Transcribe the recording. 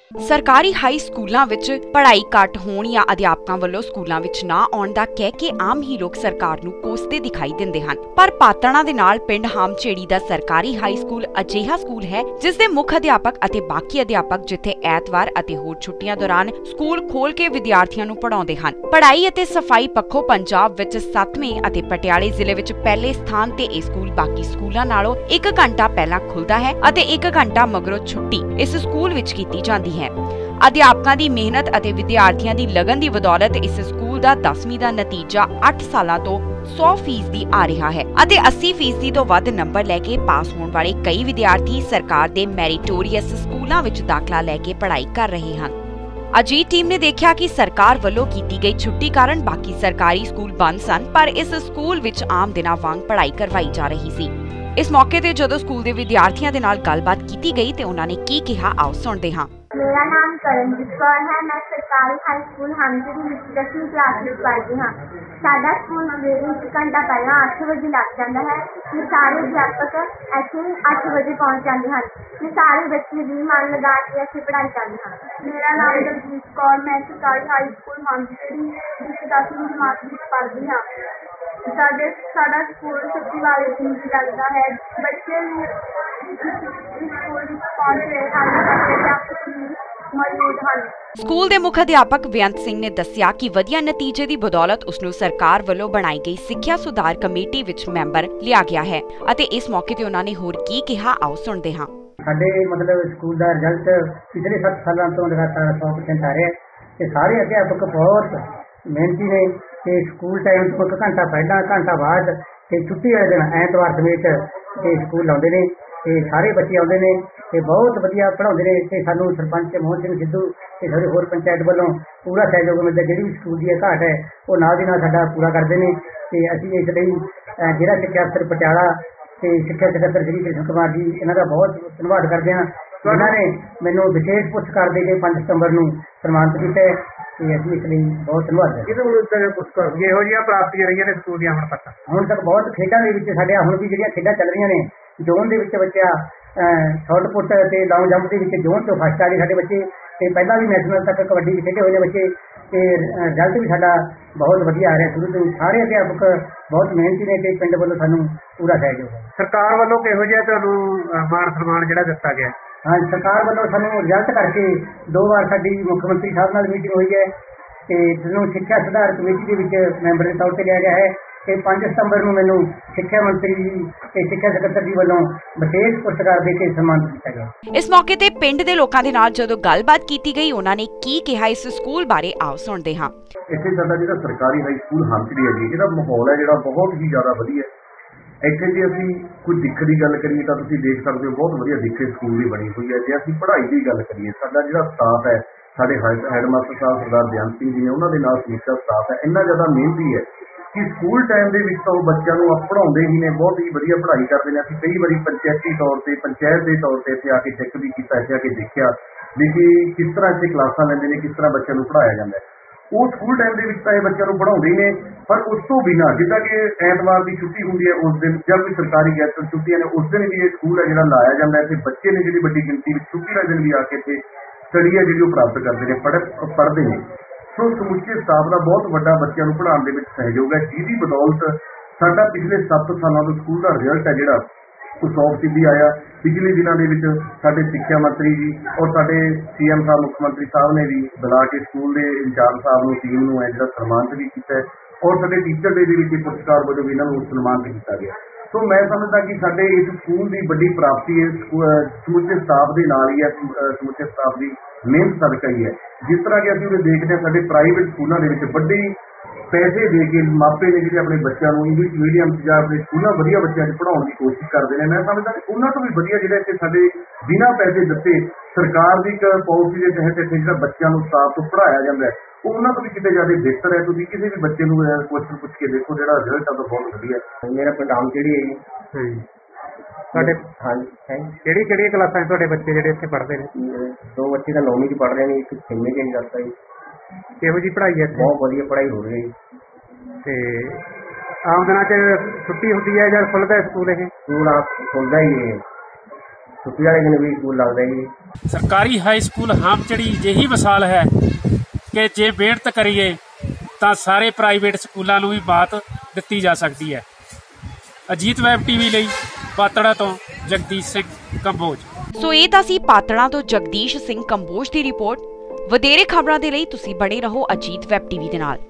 ਸਰਕਾਰੀ ਹਾਈ ਸਕੂਲਾਂ ਵਿੱਚ ਪੜ੍ਹਾਈ ਘੱਟ ਹੋਣ ਜਾਂ ਅਧਿਆਪਕਾਂ ਵੱਲੋਂ ਸਕੂਲਾਂ ਵਿੱਚ ਨਾ ਆਉਣ ਦਾ ਕਹਿ ਕੇ ਆਮ ਹੀ ਲੋਕ ਸਰਕਾਰ ਨੂੰ ਕੋਸਦੇ ਦਿਖਾਈ ਦਿੰਦੇ ਹਨ। ਪਰ ਪਾਤੜਾਂ ਦੇ ਨਾਲ ਪਿੰਡ ਹਾਮਚੇੜੀ ਦਾ ਸਰਕਾਰੀ ਹਾਈ ਸਕੂਲ ਅਜਿਹਾ ਸਕੂਲ ਹੈ ਜਿਸ ਦੇ ਮੁੱਖ ਅਧਿਆਪਕ ਅਤੇ ਬਾਕੀ ਅਧਿਆਪਕ ਜਿੱਥੇ ਐਤਵਾਰ ਅਤੇ ਹੋਰ ਛੁੱਟੀਆਂ ਦੌਰਾਨ ਸਕੂਲ ਖੋਲ੍ਹ ਕੇ ਵਿਦਿਆਰਥੀਆਂ ਨੂੰ ਪੜ੍ਹਾਉਂਦੇ ਹਨ। ਪੜ੍ਹਾਈ ਅਤੇ ਸਫਾਈ ਪੱਖੋਂ ਪੰਜਾਬ ਵਿੱਚ 7ਵੇਂ ਅਤੇ ਪਟਿਆਲੇ ਜ਼ਿਲ੍ਹੇ ਵਿੱਚ ਪਹਿਲੇ ਸਥਾਨ ਤੇ ਇਹ ਸਕੂਲ ਬਾਕੀ ਸਕੂਲਾਂ ਨਾਲੋਂ 1 ਘੰਟਾ ਪਹਿਲਾਂ ਖੁੱਲ੍ਹਦਾ ਹੈ ਅਤੇ 1 ਘੰਟਾ ਮਗਰੋਂ ਛੁੱਟੀ ਇਸ ਸਕੂਲ ਵਿੱਚ ਕੀਤੀ ਜਾਂਦੀ ਹੈ। ਅਧਿਆਪਕਾਂ ਦੀ ਮਿਹਨਤ ਅਤੇ ਵਿਦਿਆਰਥੀਆਂ ਦੀ ਲਗਨ ਦੀ ਬਦੌਲਤ ਇਸ ਸਕੂਲ ਦਾ 10ਵੀਂ ਦਾ ਨਤੀਜਾ 8 ਸਾਲਾਂ ਤੋਂ 100% ਆ ਰਿਹਾ ਹੈ ਅਤੇ 80% ਤੋਂ ਵੱਧ ਨੰਬਰ ਲੈ ਕੇ ਪਾਸ ਹੋਣ ਵਾਲੇ ਕਈ ਵਿਦਿਆਰਥੀ ਸਰਕਾਰ ਦੇ ਮੈਰੀਟੋਰੀਅਸ ਸਕੂਲਾਂ ਵਿੱਚ ਦਾਖਲਾ ਲੈ ਕੇ ਪੜ੍ਹਾਈ ਕਰ ਰਹੇ ਹਨ। ਅਜੀਤ ਟੀਮ ਨੇ ਦੇਖਿਆ ਕਿ ਸਰਕਾਰ ਵੱਲੋਂ ਕੀਤੀ ਗਈ ਛੁੱਟੀ ਕਾਰਨ ਬਾਕੀ ਸਰਕਾਰੀ ਸਕੂਲ ਬੰਦ ਸਨ, ਪਰ ਇਸ ਸਕੂਲ ਵਿੱਚ ਆਮ ਦਿਨਾਂ ਵਾਂਗ ਪੜ੍ਹਾਈ ਕਰਵਾਈ ਜਾ ਰਹੀ ਸੀ। ਇਸ ਮੌਕੇ ਤੇ ਜਦੋਂ ਸਕੂਲ ਦੇ ਵਿਦਿਆਰਥੀਆਂ ਦੇ ਨਾਲ ਗੱਲਬਾਤ ਕੀਤੀ ਗਈ ਤੇ ਉਹਨਾਂ ਨੇ ਕੀ ਕਿਹਾ, ਆਓ ਸੁਣਦੇ ਹਾਂ। मेरा नाम करणजीत कौर है। मैं सरकारी हाई स्कूल हामचेड़ी में 10वीं क्लास में पढ़ती हाँ। साडा स्कूल सवेरे 1 घंटा पहला 8 बजे लग जाता है। ये सारे अध्यापक ऐसे 8 बजे पहुँच जाते हैं। ये सारे बच्चे भी मन लगा के ऐसे पढ़ाई करते हैं। मेरा नाम दलजीत कौर, मैं सरकारी हाई स्कूल हामचेड़ी 10वीं जमात में पढ़ती हाँ। साडा स्कूल छुट्टी वाले दिन भी लगता है। बच्चे स्कूल पहुँच रहे हैं। ਸਕੂਲ ਦੇ ਮੁੱਖ ਅਧਿਆਪਕ ਬੇਅੰਤ ਸਿੰਘ ਨੇ ਦੱਸਿਆ ਕਿ ਵਧੀਆ ਨਤੀਜੇ ਦੀ ਬਦੌਲਤ ਉਸ ਨੂੰ ਸਰਕਾਰ ਵੱਲੋਂ ਬਣਾਈ ਗਈ ਸਿੱਖਿਆ ਸੁਧਾਰ ਕਮੇਟੀ ਵਿੱਚ ਮੈਂਬਰ ਲਿਆ ਗਿਆ ਹੈ ਅਤੇ ਇਸ ਮੌਕੇ ਤੇ ਉਹਨਾਂ ਨੇ ਹੋਰ ਕੀ ਕਿਹਾ, ਆਓ ਸੁਣਦੇ ਹਾਂ। ਸਾਡੇ ਸਕੂਲ ਦਾ ਰਿਜ਼ਲਟ ਪਿਛਲੇ 7 ਸਾਲਾਂ ਤੋਂ ਲਗਾਤਾਰ 100% ਆ ਰਿਹਾ ਹੈ ਤੇ ਸਾਰੇ ਅਧਿਆਪਕ ਬਹੁਤ ਮਿਹਨਤੀ ਨੇ ਤੇ ਸਕੂਲ ਟਾਈਮ ਤੋਂ 1 ਘੰਟਾ ਪਹਿਲਾਂ, ਘੰਟਾ ਬਾਅਦ ਤੇ ਛੁੱਟੀ ਵਾਲੇ ਦਿਨ ਐਤਵਾਰ ਸਮੇਤ ਤੇ ਸਕੂਲ ਆਉਂਦੇ ਨੇ ਤੇ ਸਾਰੇ ਬੱਚੇ ਆਉਂਦੇ ਨੇ ਤੇ ਬਹੁਤ ਵਧੀਆ ਪੜ੍ਹਾਉਂਦੇ ਨੇ ਤੇ ਸਾਨੂੰ ਸਰਪੰਚ ਮੋਹਨ ਸਿੰਘ ਸਿੱਧੂ ਤੇ ਸਾਰੇ ਹੋਰ ਪੰਚਾਇਤ ਵੱਲੋਂ ਪੂਰਾ ਸਹਿਯੋਗ ਮਿਲਦਾ। ਜਿਹੜੀ ਵੀ ਸਕੂਲ ਦੀ ਘਾਟ ਹੈ ਉਹ ਨਾਲ ਦੀ ਨਾਲ ਸਾਡਾ ਪੂਰਾ ਕਰਦੇ ਨੇ ਤੇ ਅਸੀਂ ਇਸ ਲਈ ਜ਼ਿਲ੍ਹਾ ਸਿੱਖਿਆ ਅਫਸਰ ਪਟਿਆਲਾ ਤੇ ਸਿੱਖਿਆ ਸਕੱਤਰ ਸ਼੍ਰੀ ਕ੍ਰਿਸ਼ਨ ਕੁਮਾਰ ਜੀ ਇਹਨਾਂ ਦਾ ਬਹੁਤ ਧੰਨਵਾਦ ਕਰਦੇ ਹਾਂ। ਉਹਨਾਂ ਨੇ ਮੈਨੂੰ ਵਿਸ਼ੇਸ਼ ਪੁਰਸਕਾਰ ਦੇ ਕੇ 5 ਸਤੰਬਰ ਨੂੰ ਸਨਮਾਨਿਤ ਕੀਤਾ ਹੈ ਤੇ ਅਸੀਂ ਇਸ ਲਈ ਬਹੁਤ ਧੰਨਵਾਦ ਕਰਦੇ। ਇਹੋ ਜਿਹੀਆਂ ਪ੍ਰਾਪਤੀਆਂ ਰਹੀਆਂ ਨੇ ਸਕੂਲ ਦੀਆਂ ਹੁਣ ਤੱਕ ਬਹੁਤ ਖੇਡਾਂ ਦੇ ਵਿੱਚ ਸਾਡੇ ਹੁਣ ਵੀ ਜਿਹੜੀਆਂ ਖੇਡਾਂ ਚੱਲ ਰਹੀਆਂ ਨੇ, ਜ਼ੋਨ ਦੇ ਵਿੱਚ ਬੱਚਾ ਸ਼ਾਰਟ ਪੁੱਟ ਤੇ ਲੌਂਗ ਜੰਪ ਦੇ ਵਿੱਚ ਜ਼ੋਨ ਤੋਂ ਫਸਟ ਆ ਗਏ ਸਾਡੇ ਬੱਚੇ ਤੇ ਪਹਿਲਾਂ ਵੀ ਨੈਸ਼ਨਲ ਤੱਕ ਕਬੱਡੀ ਵੀ ਖੇਡੇ ਹੋਏ ਨੇ ਬੱਚੇ ਤੇ ਰਿਜ਼ਲਟ ਵੀ ਸਾਡਾ ਬਹੁਤ ਵਧੀਆ ਆ ਰਿਹਾ। ਸ਼ੁਰੂ ਤੋਂ ਸਾਰੇ ਅਧਿਆਪਕ ਬਹੁਤ ਮਿਹਨਤੀ ਨੇ ਤੇ ਪਿੰਡ ਵੱਲੋਂ ਸਾਨੂੰ ਪੂਰਾ ਸਹਿਯੋਗ ਹੈ। ਸਰਕਾਰ ਵੱਲੋਂ ਕਿਹੋ ਜਿਹਾ ਤੁਹਾਨੂੰ ਮਾਣ ਸਨਮਾਨ ਜਿਹੜਾ ਦਿੱਤਾ ਗਿਆ? ਹਾਂ, ਸਰਕਾਰ ਵੱਲੋਂ ਸਾਨੂੰ ਰਿਜ਼ਲਟ ਕਰਕੇ 2 ਵਾਰ ਸਾਡੀ ਮੁੱਖ ਮੰਤਰੀ ਸਾਹਿਬ ਨਾਲ ਮੀਟਿੰਗ ਹੋਈ ਹੈ ਤੇ ਜਿਹਨੂੰ ਸਿੱਖਿਆ ਸੁਧਾਰ ਕਮੇਟੀ ਦੇ ਵਿੱਚ ਮੈਂਬਰ ਦੇ ਤੌਰ ਤੇ ਲਿਆ ਗਿਆ ਹੈ ਤੇ 5 ਸਤੰਬਰ ਨੂੰ ਮੈਨੂੰ ਸਿੱਖਿਆ ਮੰਤਰੀ ਜੀ ਤੇ ਸਿੱਖਿਆ ਸਕੱਤਰ ਜੀ ਵੱਲੋਂ ਵਿਸ਼ੇਸ਼ ਪੁਰਸਕਾਰ ਦੇ ਕੇ ਸਨਮਾਨਿਤ ਕੀਤਾ ਗਿਆ। ਇਸ ਮੌਕੇ ਤੇ ਪਿੰਡ ਦੇ ਲੋਕਾਂ ਦੇ ਨਾਲ ਜਦੋਂ ਗੱਲਬਾਤ ਕੀਤੀ ਗਈ, ਉਹਨਾਂ ਨੇ ਕੀ ਕਿਹਾ ਇਸ ਸਕੂਲ ਬਾਰੇ, ਆਓ ਸੁਣਦੇ ਹਾਂ। ਇੱਥੇ ਸਾਡਾ ਜਿਹੜਾ ਸਰਕਾਰੀ ਹਾਈ ਸਕੂਲ ਹਾਮਚੇੜੀ ਹੈ ਜੀ, ਇਹਦਾ ਮਾਹੌਲ ਹੈ ਜਿਹੜਾ ਬਹੁਤ ਹੀ ਜ਼ਿਆਦਾ ਵਧੀਆ। ਇੱਥੇ ਜੇ ਅਸੀਂ ਕੋਈ ਦਿੱਖ ਦੀ ਗੱਲ ਕਰੀਏ ਤਾਂ ਤੁਸੀਂ ਦੇਖ ਸਕਦੇ ਹੋ ਬਹੁਤ ਵਧੀਆ ਦਿੱਖ ਸਕੂਲ ਦੀ ਬਣੀ ਹੋਈ ਹੈ। ਜੇ ਅਸੀਂ ਪੜ੍ਹਾਈ ਦੀ ਗੱਲ ਕਰੀਏ, ਸਾਡਾ ਜਿਹੜਾ ਸਟਾਫ ਹੈ, ਸਾਡੇ ਹੈਡਮਾਸਟਰ ਸਾਹਿਬ ਸਰਦਾਰ ਬੇਅੰਤ ਸਿੰਘ ਜੀ ਨੇ, ਉਹਨਾਂ ਦੇ ਨਾਲ ਸਮੁੱਚਾ ਸਟਾਫ ਹੈ, ਇੰਨਾ ਜ਼ਿਆਦਾ ਮਿਹਨਤੀ ਹੈ ਕਿ ਸਕੂਲ ਟਾਈਮ ਦੇ ਵਿੱਚ ਤਾਂ ਉਹ ਬੱਚਿਆਂ ਨੂੰ ਪੜ੍ਹਾਉਂਦੇ ਹੀ ਨੇ, ਬਹੁਤ ਹੀ ਵਧੀਆ ਪੜ੍ਹਾਈ ਕਰਦੇ ਨੇ। ਅਸੀਂ ਕਈ ਵਾਰੀ ਪੰਚਾਇਤੀ ਤੌਰ ਤੇ, ਪੰਚਾਇਤ ਦੇ ਤੌਰ ਤੇ ਇੱਥੇ ਆ ਕੇ ਚੈੱਕ ਵੀ ਕੀਤਾ, ਇੱਥੇ ਆ ਕੇ ਦੇਖਿਆ ਵੀ ਕਿ ਕਿਸ ਤਰ੍ਹਾਂ ਇੱਥੇ ਕਲਾਸਾਂ ਲੈਂਦੇ ਨੇ, ਕਿਸ ਤਰ੍ਹਾਂ ਬੱਚਿਆਂ ਨੂੰ ਪੜ੍ਹਾਇਆ ਜਾਂਦਾ ਹੈ। ਉਹ ਸਕੂਲ ਟਾਈਮ ਦੇ ਵਿੱਚ ਤਾਂ ਇਹ ਬੱਚਿਆਂ ਨੂੰ ਪੜ੍ਹਾਉਂਦੇ ਹੀ ਨੇ, ਪਰ ਉਸ ਤੋਂ ਬਿਨਾਂ ਜਿੱਦਾਂ ਕਿ ਐਤਵਾਰ ਦੀ ਛੁੱਟੀ ਹੁੰਦੀ ਹੈ ਉਸ ਦਿਨ ਜਾਂ ਕੋਈ ਸਰਕਾਰੀ ਗੈਸਟ ਛੁੱਟੀਆਂ ਨੇ ਉਸ ਦਿਨ ਵੀ ਇਹ ਸਕੂਲ ਹੈ ਜਿਹੜਾ ਲਾਇਆ ਜਾਂਦਾ ਹੈ ਤੇ ਬੱਚੇ ਨੇ ਜਿਹੜੀ ਵੱਡੀ ਗਿਣਤੀ ਵਿੱਚ ਛੁੱਟੀ ਵਾਲੇ ਦਿਨ ਵੀ ਆ ਕੇ ਇੱਥੇ ਸਟੱਡੀ ਹੈ ਜਿਹੜੀ ਉਹ ਪ੍ਰਾਪਤ ਕਰਦੇ ਨੇ, ਪੜ੍ਹਦੇ ਨੇ। ਸੋ ਸਮੁੱਚੇ ਸਟਾਫ ਦਾ ਬਹੁਤ ਵੱਡਾ ਬੱਚਿਆਂ ਨੂੰ ਪੜ੍ਹਾਉਣ ਦੇ ਵਿੱਚ ਸਹਿਯੋਗ ਹੈ, ਜਿਹਦੀ ਬਦੌਲਤ ਸਾਡਾ ਪਿਛਲੇ 7 ਸਾਲਾਂ ਤੋਂ ਸਕੂਲ ਦਾ ਰਿਜ਼ਲਟ ਹੈ ਜਿਹੜਾ ਉਹ 100% ਆਇਆ। ਪਿਛਲੇ ਦਿਨਾਂ ਦੇ ਵਿੱਚ ਸਾਡੇ ਸਿੱਖਿਆ ਮੰਤਰੀ ਜੀ ਔਰ ਸਾਡੇ CM ਸਾਹਿਬ ਮੁੱਖ ਮੰਤਰੀ ਸਾਹਿਬ ਨੇ ਵੀ ਬੁਲਾ ਕੇ ਸਕੂਲ ਦੇ ਇੰਚਾਰਜ ਸਾਹਿਬ ਨੂੰ, ਟੀਮ ਨੂੰ ਹੈ ਜਿਹੜਾ ਸਨਮਾਨਿਤ ਵੀ ਕੀਤਾ ਹੈ ਔਰ ਸਾਡੇ ਟੀਚਰ ਡੇ ਦੇ ਵਿੱਚ ਪੁਰਸਕਾਰ ਵਜੋਂ ਵੀ ਇਹਨਾਂ ਨੂੰ ਸਨਮਾਨਿਤ ਕੀਤਾ ਗਿਆ। ਸੋ ਮੈਂ ਸਮਝਦਾ ਕਿ ਸਾਡੇ ਇਸ ਸਕੂਲ ਦੀ ਵੱਡੀ ਪ੍ਰਾਪਤੀ ਹੈ ਸਮੁੱਚੇ ਸਟਾਫ ਦੇ ਨਾਲ ਹੀ ਹੈ, ਸਮੁੱਚੇ ਸਟਾਫ ਦੀ ਮਿਹਨਤ ਸਦਕਾ ਹੀ ਹੈ। ਜਿਸ ਤਰ੍ਹਾਂ ਕਿ ਅਸੀਂ ਉਹ ਦੇਖਦੇ ਹਾਂ ਸਾਡੇ ਪ੍ਰਾਈਵੇਟ ਸਕੂਲਾਂ ਦੇ ਵਿੱਚ ਵੱਡੇ ਪੈਸੇ ਦੇ ਕੇ ਮਾਪੇ ਨੇ ਜਿਹੜੇ ਆਪਣੇ ਬੱਚਿਆਂ ਨੂੰ ਇੰਗਲਿਸ਼ ਮੀਡੀਅਮ 'ਚ ਜਾਂ ਆਪਣੇ ਸਕੂਲਾਂ ਵਧੀਆ ਬੱਚਿਆਂ 'ਚ ਪੜ੍ਹਾਉਣ ਦੀ ਕੋਸ਼ਿਸ਼ ਕਰਦੇ ਨੇ। ਮੈਂ ਸਮਝਦਾ ਕਿ ਉਹਨਾਂ ਤੋਂ ਵੀ ਵਧੀਆ ਜਿਹੜਾ ਇੱਥੇ ਸਾਡੇ ਬਿਨਾਂ ਪੈਸੇ ਦਿੱਤੇ ਸਰਕਾਰ ਦੀ ਇੱਕ ਪਾਲਿਸੀ ਦੇ ਤਹਿਤ ਇੱਥੇ ਜਿਹੜਾ ਬੱਚਿਆਂ ਨੂੰ ਸਟਾਫ ਤੋਂ ਪੜ੍ਹਾਇਆ ਜਾਂਦਾ ਹੈ ਉਹ ਉਹਨਾਂ ਤੋਂ ਵੀ ਕਿਤੇ ਜ਼ਿਆਦਾ ਬਿਹਤਰ ਹੈ। ਤੁਸੀਂ ਕਿਸੇ ਵੀ ਬੱਚੇ ਨੂੰ ਕੁਐਸਚਨ ਪੁੱਛ ਕੇ ਦੇਖੋ, ਜਿਹੜਾ ਰਿਜ਼ਲਟ ਆ ਤਾਂ ਬਹੁਤ ਵਧੀਆ। ਮੇਰਾ ਪਿੰਡ ਹਾਮਚੇੜੀ ਹੈ ਜੀ। ਤੁਹਾਡੇ ਹਾਂਜੀ, ਕਿਹੜੀਆਂ ਕਲਾਸਾਂ 'ਚ ਤੁਹਾਡੇ ਬੱਚੇ ਜਿਹੜੇ ਇੱਥੇ ਪੜ੍ਹਦੇ ਨੇ? 2 ਬੱਚੇ ਤਾਂ 9ਵੀਂ 'ਚ ਪੜ੍ਹ ਰਹੇ ਨੇ, ਇੱਕ 6ਵੀਂ 'ਚ ਕਰਤਾ ਜੀ। ਕਿਹੋ ਜਿਹੀ ਪੜ੍ਹਾਈ ਹੈ ਇੱਥੇ? ਬਹੁਤ ਵਧੀਆ ਪੜ੍ਹਾਈ ਹੋ ਰਹੀ ਹੈ। ਤੇ ਆਮ ਦਿਨਾਂ 'ਚ ਛੁੱਟੀ ਹੁੰਦੀ ਹੈ ਜਾਂ ਖੁੱਲ੍ਹਦਾ ਸਕੂਲ? ਇਹ ਸਕੂਲ ਖੁੱਲ੍ਹਦਾ ਹੀ ਹੈ। ਛੁੱਟੀ ਵਾਲੇ ਦਿਨ ਵੀ ਸਕੂਲ ਲੱਗਦਾ ਜੀ। ਸਰਕਾਰੀ ਹਾਈ ਸਕੂਲ ਹਾਮਚੜੀ ਜਿਹੀ ਮਿਸਾਲ ਹੈ ਕਿ ਜੇ ਮਿਹਨਤ ਕਰੀਏ ਤਾਂ ਸਾਰੇ ਪ੍ਰਾਈਵੇਟ ਸਕੂਲਾਂ ਨੂੰ ਵੀ ਮਾਤ ਦਿੱਤੀ ਜਾ ਸਕਦੀ ਹੈ। ਅਜੀਤ ਵੈਬ ਟੀਵੀ ਲਈ ਪਾਤੜਾ ਤੋਂ ਜਗਦੀਸ਼ ਸਿੰਘ ਕੰਬੋਜ। ਸੋ ਇਹ ਤਾਂ ਸੀ ਪਾਤੜਾ ਤੋਂ ਜਗਦੀਸ਼ ਸਿੰਘ ਕੰਬੋਜ ਦੀ ਰਿਪੋਰਟ। ਵਧੇਰੇ ਖਬਰਾਂ ਦੇ ਲਈ ਤੁਸੀਂ ਬਣੇ ਰਹੋ ਅਜੀਤ ਵੈਬ ਟੀਵੀ ਦੇ ਨਾਲ।